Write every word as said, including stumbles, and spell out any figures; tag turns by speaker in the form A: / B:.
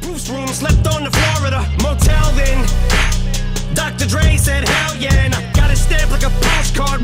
A: Bruce room, slept on the Florida motel then. Doctor Dre said hell yeah, and I got it stamped like a postcard